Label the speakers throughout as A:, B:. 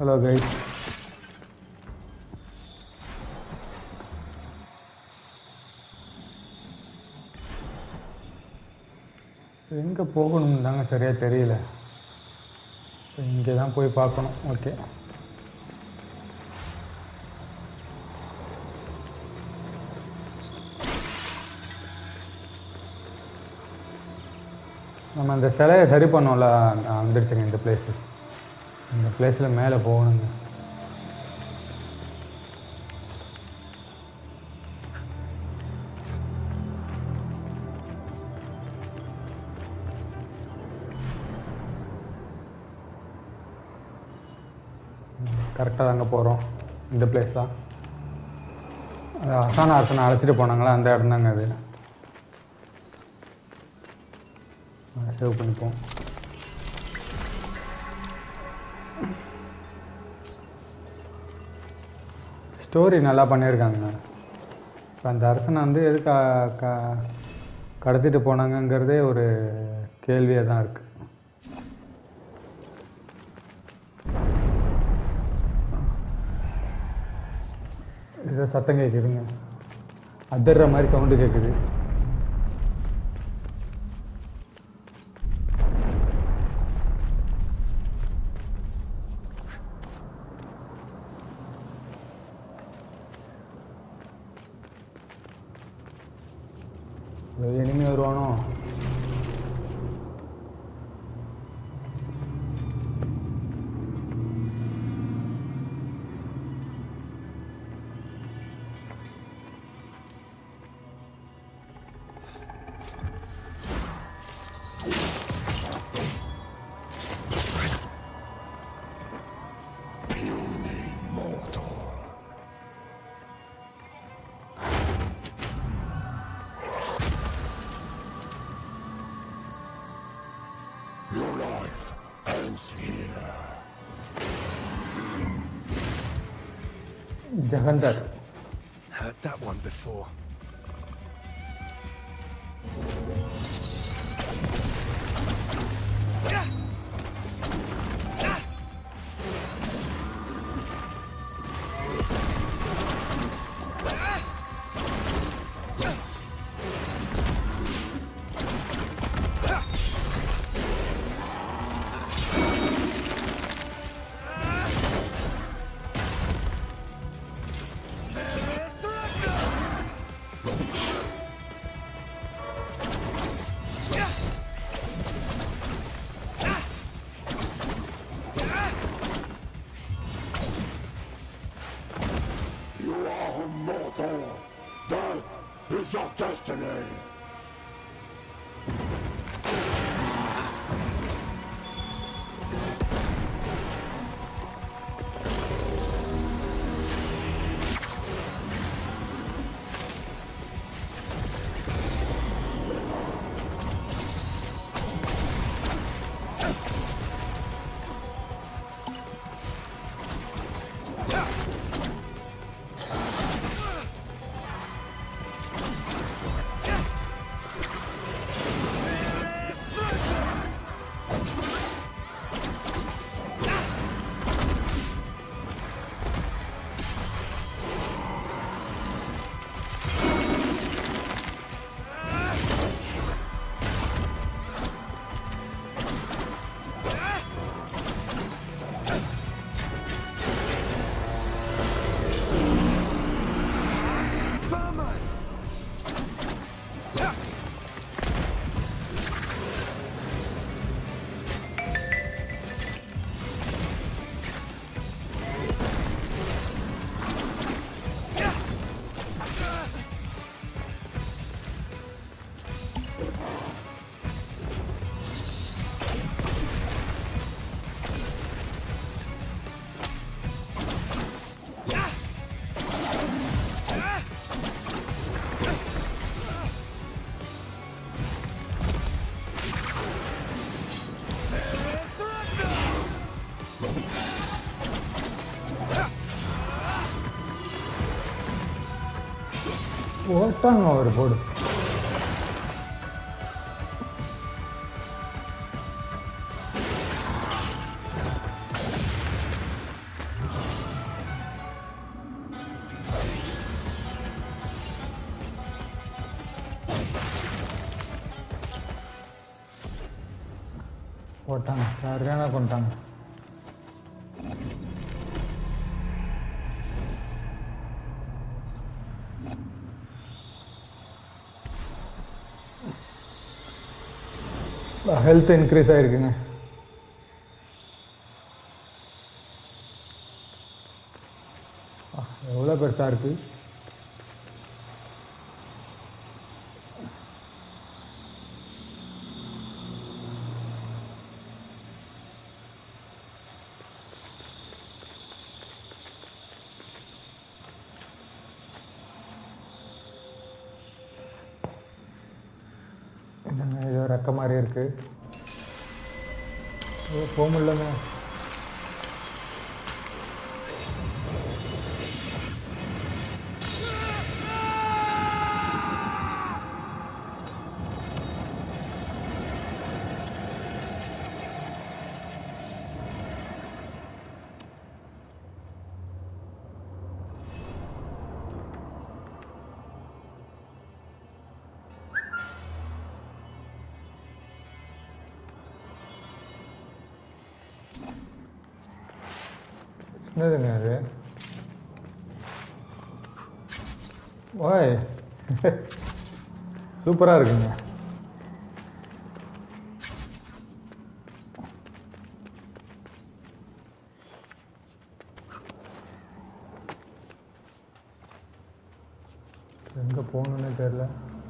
A: Hello guys. எங்கே போகணும் தாங்க சரியாக தெரியல. இங்கே தான் போய் பார்க்கணும். ஓகே, நம்ம அந்த சிலையை சரி பண்ணோம்ல, வந்துடுச்சுங்க இந்த பிளேஸு. இந்த பிளேஸில் மேலே போகணுங்க. கரெக்டாக தாங்க போகிறோம். இந்த பிளேஸ் தான். அது அரசனை அழைச்சிட்டு போனாங்களா, அந்த இடம் தாங்க அது. சேவ் பண்ணிப்போம். ஸ்டோரி நல்லா பண்ணியிருக்காங்க. இப்போ அந்த அரசனை வந்து எது கடத்திட்டு போனாங்கங்கிறதே ஒரு கேள்வியாக தான் இருக்குது. ஏதோ சத்தம் கேட்குதுங்க, அதிர்ற மாதிரி சவுண்டு கேட்குது. இனிமே வருவானோ? Jahandar.
B: Heard that one before. Death is your destiny.
A: போட்டாங்க அவர் போடு. போட்டாங்க சரியான கொண்டாங்க. ஹெல்த் இன்க்ரீஸ் ஆகிருக்குங்க. எவ்வளோ பெருசாக இருக்குது. ஏதோ ரெக்க மாதிரி இருக்கு. போக முடியலங்க. என்னதுங்க அது? ஓய் சூப்பராக இருக்குங்க. எங்கே போகணுன்னே தெரியல.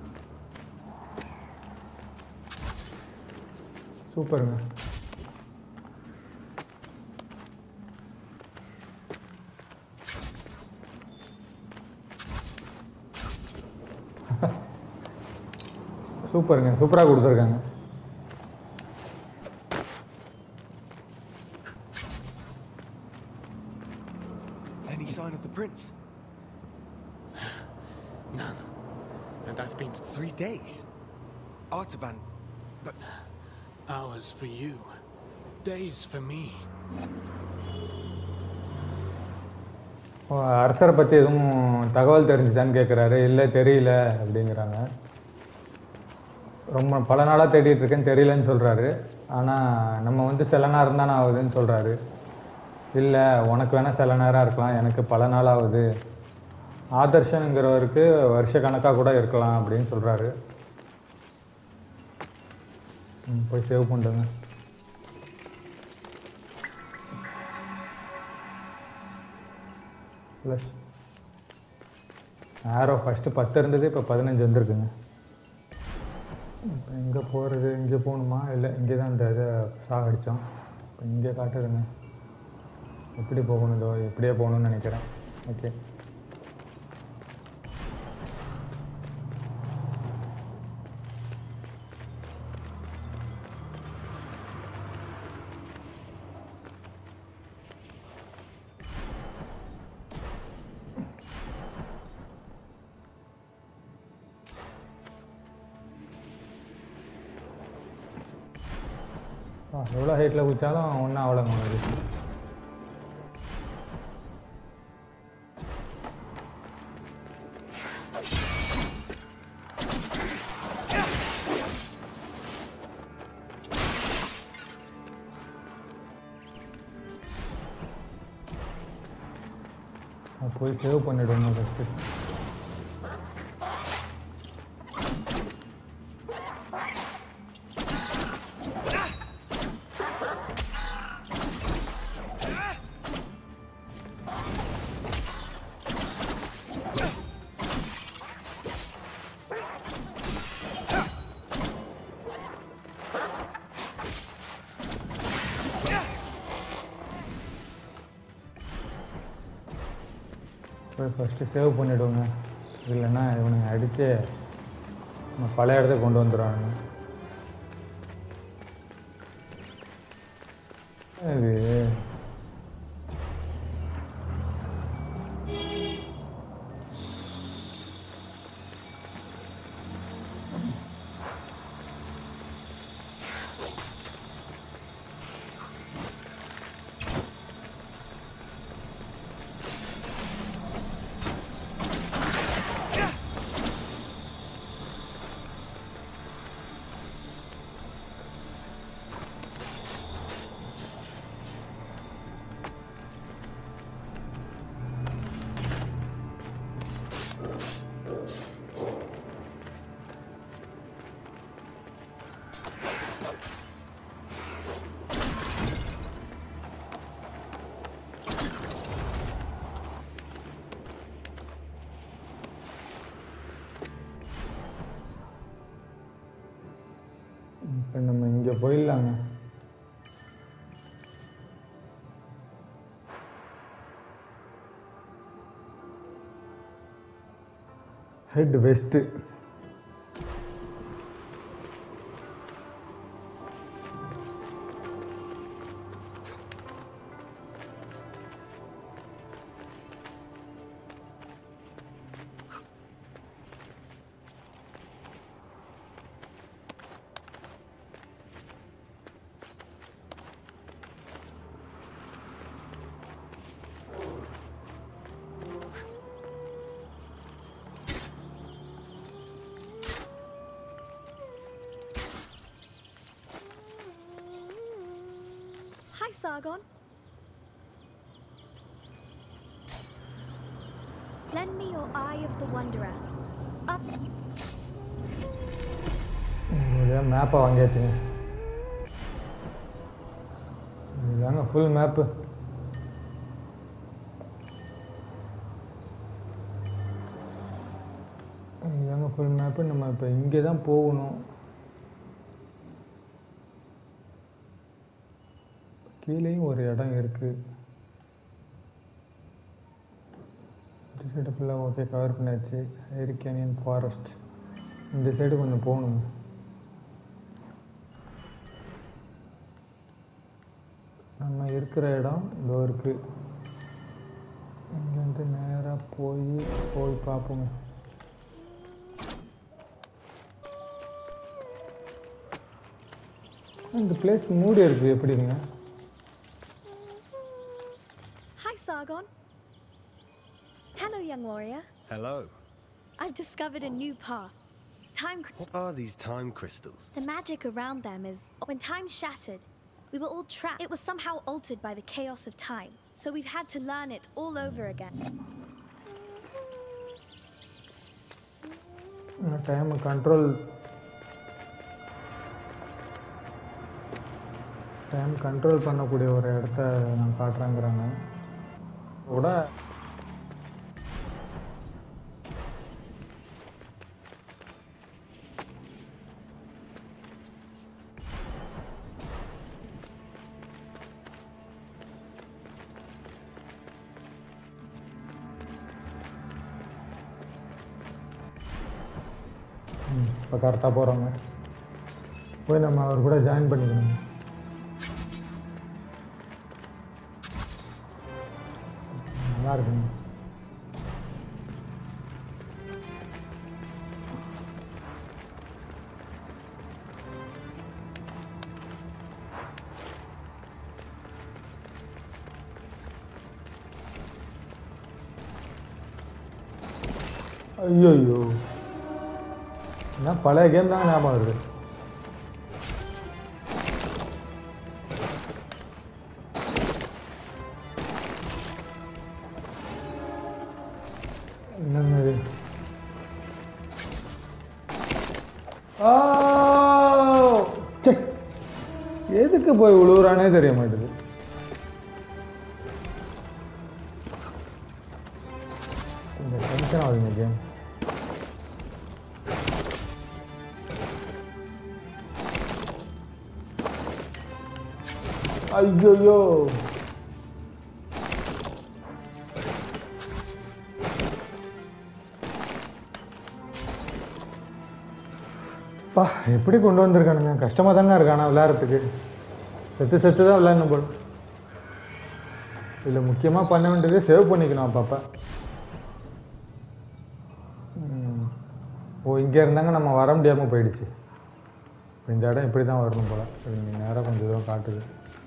A: சூப்பருங்க. சூப்பருங்க, சூப்பராக கொடுத்துருக்காங்க.
B: Any sign of the prince?
C: None. And I've been 3 days.
B: Artaban, but
C: Hours for you. Days for me.
A: அரசரை பற்றி எதுவும் தகவல் தெரிஞ்சுதான்னு கேட்குறாரு. இல்லை தெரியல அப்படிங்கிறாங்க. ரொம்ப பல நாளாக தேடிட்டு இருக்கேன்னு தெரியலன்னு சொல்கிறாரு. ஆனால் நம்ம வந்து சில நேரம் தான் ஆகுதுன்னு சொல்கிறாரு. இல்லை உனக்கு வேணால் சில நேரம் இருக்கலாம், எனக்கு பல நாள் ஆகுது. ஆதர்ஷனுங்கிறவருக்கு வருஷ கணக்காக கூட இருக்கலாம் அப்படின்னு சொல்கிறாரு. போய் சேவ் பண்ணுங்க. ப்ளஸ் ஆரோ ஃபஸ்ட்டு 10 இருந்தது, இப்போ 15 வந்துருக்குங்க. இப்போ எங்கே போகிறது? இங்கே போகணுமா? இல்லை இங்கே தான் இந்த இதை சாகடித்தோம். இப்போ இங்கே காட்டுதுங்க. எப்படி போகணும்? இதோ எப்படியே போகணும்னு நினைக்கிறேன். ஓகே, எவ்வளோ ஹைட்டில் குதிச்சாலும் ஒன்றும் அவ்வளோங்க உங்களுக்கு. போய் சேவ் பண்ணிவிடுங்க ஃபஸ்ட்டு. போய் ஃபஸ்ட்டு சேவ் பண்ணிவிடுவோங்க. இல்லைன்னா இவனுங்க அடித்து பழைய இடத்துக்கு கொண்டு வந்துடுவானுங்க. அது போயிடலாங்க. Head west.
D: Hi, Sargon. Lend me your Eye of the Wanderer. Up.
A: மேப்பை வாங்கியாச்சுங்க. இதுதாங்க ஃபுல் மேப்பு. இதுதாங்க ஃபுல் மேப்பு. நம்ம இப்போ இங்கே தான் போகணும். கீழேயும் ஒரு இடம் இருக்குது. இந்த சைடு ஃபுல்லாக ஓகே கவர் பண்ணியாச்சு. ஹைர் கேனியன் ஃபாரஸ்ட். இந்த சைடு கொஞ்சம் போகணும். நம்ம இருக்கிற இடம் இதோ இருக்குது. இங்கேருந்து நேராக போய் பார்ப்போங்க. இந்த பிளேஸ் மூடி இருக்குது. எப்படிங்க?
D: Hi, Sargon. Hello, young warrior.
B: Hello.
D: I've discovered a new path.
B: What are these time crystals?
D: The magic around them is when time shattered, we were all trapped. It was somehow altered by the chaos of time, so we've had to learn it all over again.
A: Time control பண்ணக்கூடிய ஒரு இடத்த நான் காட்டுறேங்கிறாங்க கூட. இப்போ கரெக்டாக போகிறோங்க. போய் நம்ம அவர் கூட ஜாயின் பண்ணிக்கணும். நல்லா இருக்குங்க. ஐயோ என்ன பழைய கேம் தான் ஞாபகம் வருது. என்னது? எதுக்கு போய் உழுவுறானே தெரிய மாட்டேது. கொஞ்சம் டென்ஷன் ஆகுதுங்க கேம். ஐயோ பா, எப்படி கொண்டு வந்திருக்கானுங்க. கஷ்டமாக தாங்க இருக்கானா விளையாடுறதுக்கு. செத்து தான் விளையாடணும் போல். இதில் முக்கியமாக பண்ண வேண்டியது சேவ் பண்ணிக்கணும் அப்பப்போ. இங்கே இருந்தாங்க நம்ம வர முடியாமல் போயிடுச்சு. இந்த இடம் இப்படி தான் வரணும் போல். சரி, நேராக கொஞ்சம் தூரம் காட்டுது.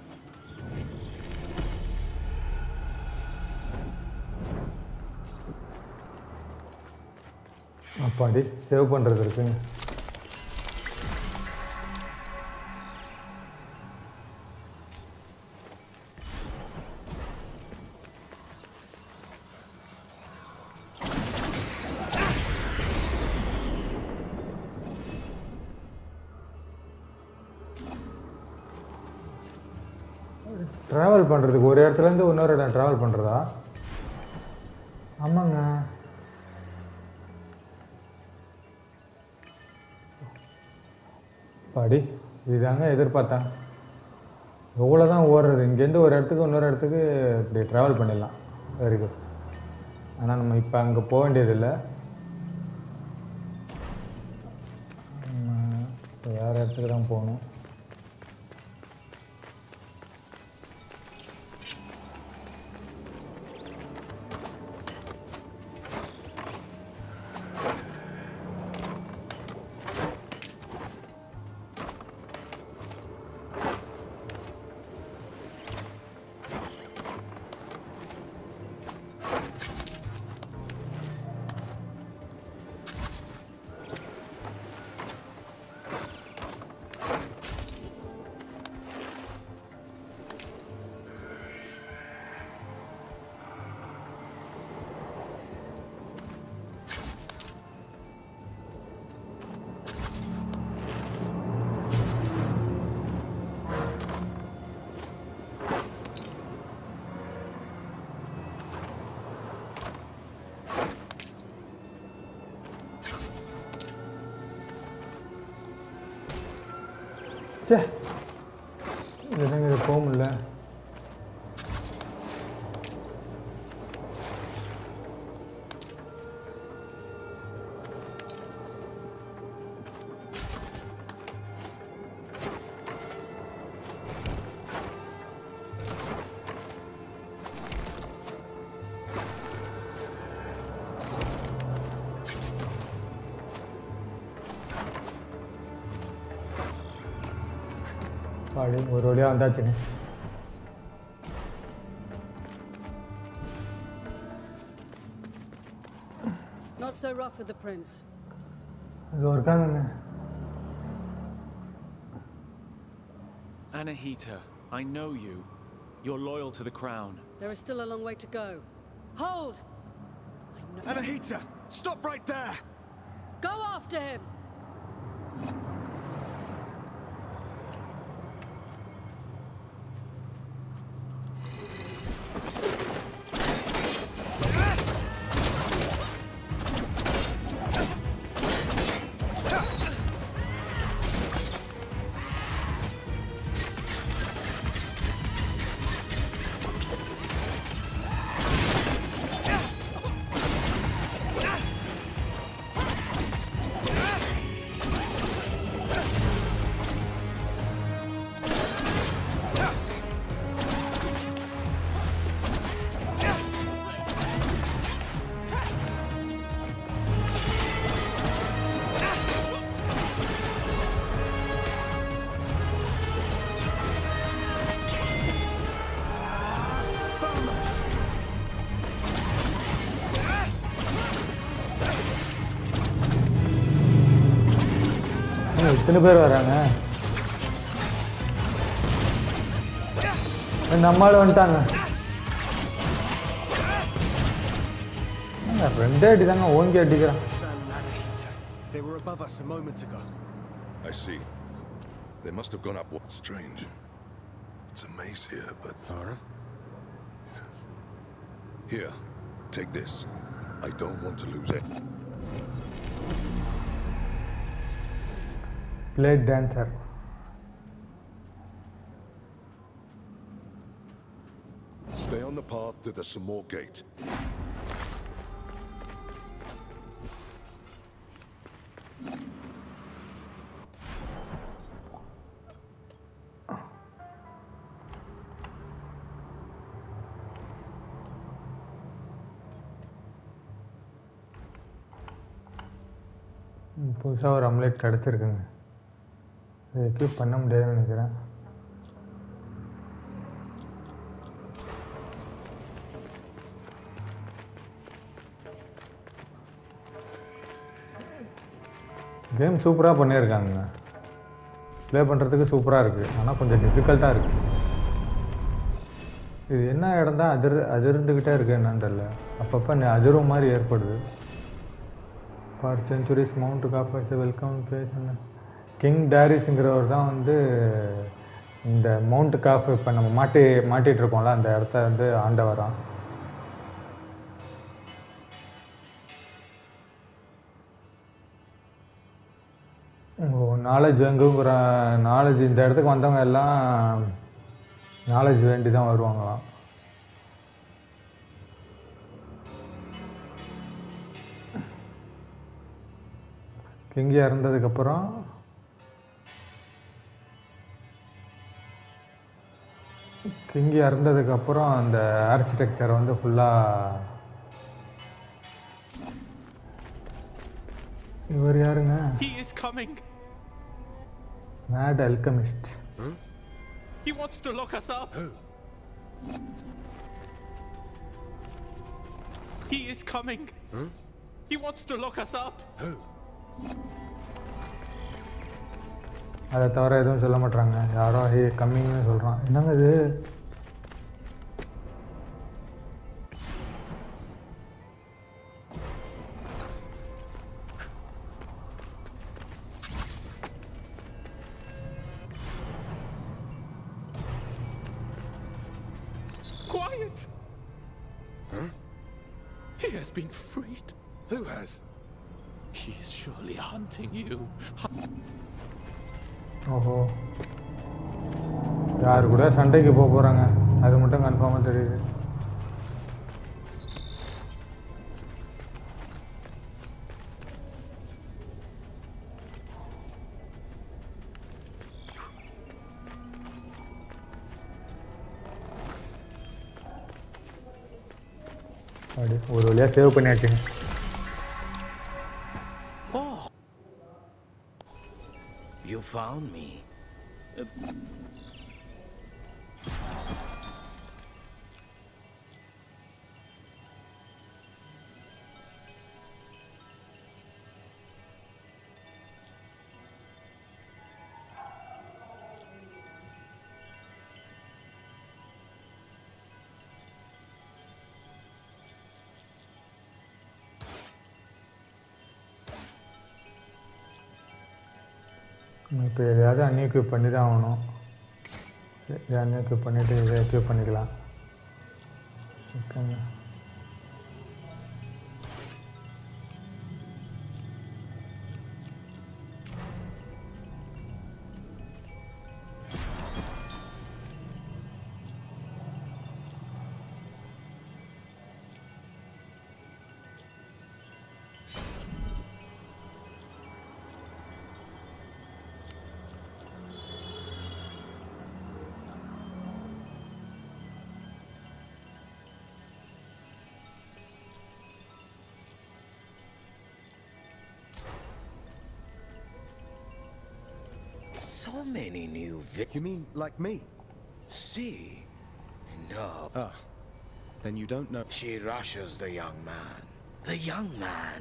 A: அப்பாடி சேவ் பண்ணுறது இருக்குங்க. ட்ராவல் பண்ணுறதுக்கு ஒரு இடத்துலேருந்து இன்னொரு இடம் ட்ராவல் பண்ணுறதா? ஆமாங்க. பாடி இதுதாங்க எதிர்பார்த்தேன். எவ்வளோ தான் ஓடுறது, இங்கேருந்து ஒரு இடத்துக்கு இன்னொரு இடத்துக்கு இப்படி ட்ராவல் பண்ணிடலாம். Very good. ஆனால் நம்ம இப்போ அங்கே போக வேண்டியதில்லை. இப்போ வேறு இடத்துக்கு தான் போகணும். சே, இதுதாங்க இது போக முடியல. பாடி ஒரு வழியாக வந்தாச்சுங்க.
E: Not so rough with the prince.
A: அது இருக்காங்க.
F: Anahita, I know you. You're loyal to the crown.
E: There is still a long way to go. Hold!
B: Anahita, stop right there!
E: Go after him!
A: இத்தனை பேர் வராங்க. நம்மளால வந்துட்டாங்க. ரெண்டே அடி தாங்க ஓங்கி அடிக்கிறான்.
B: They were above us a moment ago.
G: I see. They must have gone up. What's strange? It's a maze here, but
B: Lara?
G: here, take this. I don't want to lose it.
A: Blade dancer.
G: Stay on the path to the Samor gate.
A: புதுசாக ஒரு அம்லேட் கிடச்சிருக்குங்க. இதை equip பண்ண முடியாதுன்னு நினைக்கிறேன். Game சூப்பராக பண்ணியிருக்காங்க. Play பண்ணுறதுக்கு சூப்பராக இருக்குது. ஆனால் கொஞ்சம் டிஃபிகல்ட்டாக இருக்குது. இது என்ன இடம் தான் அதிர்ந்துக்கிட்டே இருக்குது என்னன்னு தெரியல. அப்பப்போ அதிரும் மாதிரி ஏற்படுது. For centuries Mount Coppers welcome base. King டேரிஸுங்கிறவர் தான் வந்து இந்த மவுண்ட் காஃப் இப்போ நம்ம மாட்டிகிட்டு இருக்கோம்ல அந்த இடத்த வந்து ஆண்டவரான். நாலேஜ் எங்குங்கிற நாலேஜ் இந்த இடத்துக்கு வந்தவங்க எல்லாம் நாலேஜ் வேண்டி தான் வருவாங்களாம். கிங் இறந்ததுக்கப்புறம் அந்த ஆர்கிடெக்சர் வந்து ஃபுல்லாக இவர் யாருங்க?
F: He is coming.
A: Mad alchemist.
F: He wants to lock us up. He is coming. He wants to lock us up.
A: அதை தவிர எதுவும் சொல்ல மாட்டாங்க. யாரோ ஹே கம்மிங்னு சொல்கிறான். என்னங்க இது?
F: Quiet. He has been freed.
G: Who has?
F: He is surely hunting you.
A: ஓஹோ, யார் கூட சண்டைக்கு போக போகிறாங்க அது மட்டும் கன்ஃபார்மாக தெரியுது. அப்படி ஒரு வழியாக சேவ் பண்ணியாச்சுங்க.
H: You found me.
A: இப்போ எதையாவது அன்எக்யூப் பண்ணி தான் ஆகணும். இதை அன்எக்யூப் பண்ணிவிட்டு இதை எக்யூப் பண்ணிக்கலாம். ஓகேங்க.
H: So many new
B: You mean like me?
H: See? No.
B: Ah, then you don't know.
H: She rushes the young man. The young man.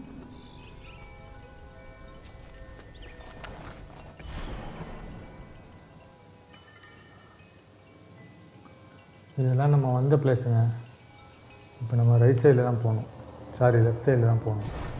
A: இதெல்லாம் நம்ம வந்த பிளேஸுங்க. இப்போ நம்ம ரைட் சைடில் தான் போகணும். சாரி, லெஃப்ட் சைடில் தான் போகணும்.